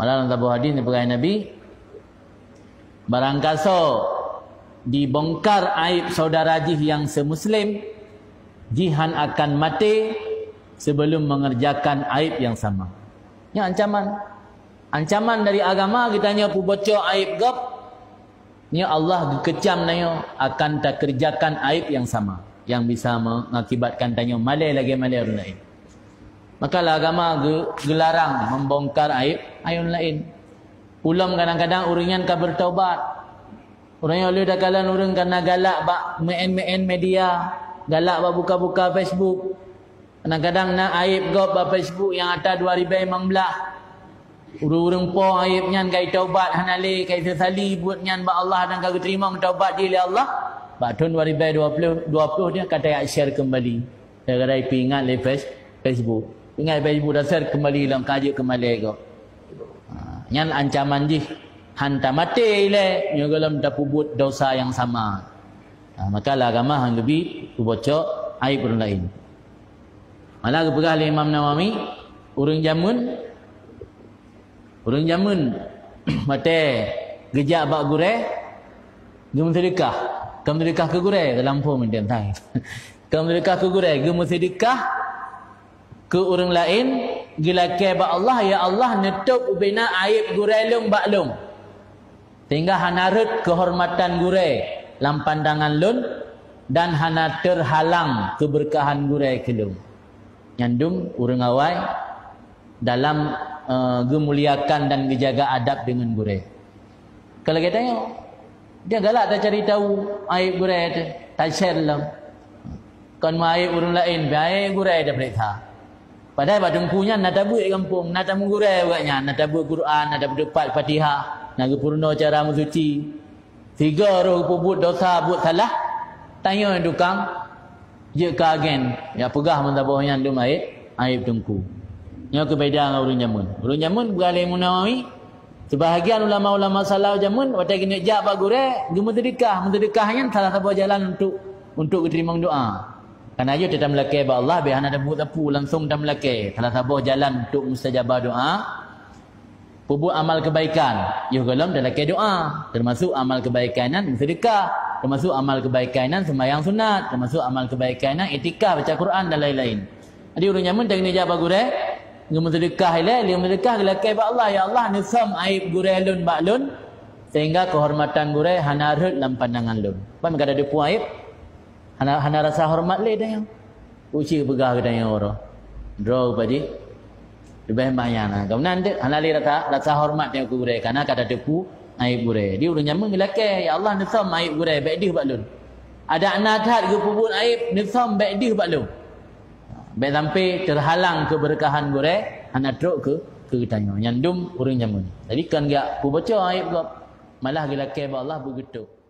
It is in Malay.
Malah dalam tabuh hadis ni perai Nabi, barangkasa dibongkar aib saudara jih yang semuslim, jihan akan mati sebelum mengerjakan aib yang sama. Ini ancaman. Ancaman dari agama kita hanya pu bocor aib gap. Ni Allah kecam nanya akan tak kerjakan aib yang sama yang bisa mengakibatkan tanya malai lagi malai orang lain. Maka agama gelarang membongkar aib orang lain. Ulam kadang-kadang orang kan bertaubat. Orang yang oleh dakalan orang karena galak bak main media, galak bak buka-buka Facebook. Kadang-kadang nak aib gop bak Facebook yang atas 2015. Urung-urung po aib nyan kai taubat hanale kai sesali buat nyan ba Allah dan kau terima taubat dia Allah. Ba tahun 2020 dia kata nak share kembali. Gara-gara ingat le Facebook. Ingat Facebook dah share kembali dalam kaji kembali kau. Nyan ancaman jih hantar mati le nyo galam dah pubut dosa yang sama. Maka agama hang lebih bocor aib orang lain. Malah kepegah oleh Imam Nawawi urang jamun mate gejak bak gure gem sedekah ke gure dalam pun mendiam tai gem sedekah ke gure gem sedekah ke orang lain gila ke bak Allah ya Allah netup bina aib gure lung bak lung sehingga hanarut kehormatan gure lam pandangan lun dan hana terhalang keberkahan gure ke lung nyandung urang awai dalam gemuliakan dan menjaga adab dengan gure. Kalau kita tengok, dia galak tak cari tahu aib gure tu, tak share lah. Kan aib orang lain, aib gure dah periksa. Padahal badung punya nak tabuk kampung, nak tamu gure buatnya, nak tabuk Quran, nak tabuk depat Fatihah, nak purno cara mensuci. 3 roh pubut dosa buat salah, tanya tukang, je kagen, ya pegah mentabahnya dum aib tungku. Yang kebedaan orang jamun. Orang jamun beralih Nawawi. Sebahagian ulama-ulama salaf jamun watai kena jak bak gure, gemu sedekah. Sedekahnya salah satu jalan untuk diterima doa. Karena aja tetap melaki ba Allah biar ada tapu langsung dah melaki. Salah satu jalan untuk mustajabah doa. Pubut amal kebaikan. Yuh galam dah laki doa. Termasuk amal kebaikanan sedekah. Termasuk amal kebaikanan sembahyang sunat. Termasuk amal kebaikanan itikaf baca Quran dan lain-lain. Jadi orang jamun tak kena jak bak gure. Dia sedekah dia sedekah gelakai ba Allah ya Allah nisam aib gure lun ba lun sehingga kehormatan gure hana rut dalam pandangan lun. Apa mereka ada puan aib hana rasa hormat le dah yang uci pegah ke tanya orang draw padi lebih banyak nah kemudian dia hana le rasa hormat yang gure karena kata depu aib gure dia urang nyaman gelakai ya Allah nisam aib gure baik dia ba lun ada anadat ke pubun aib nisam baik dia ba lun. Baik sampai terhalang keberkahan gure anak truk ke tanya nyandum urang jamun. Jadi kan gak ku baca aib malah gila ke Allah begitu.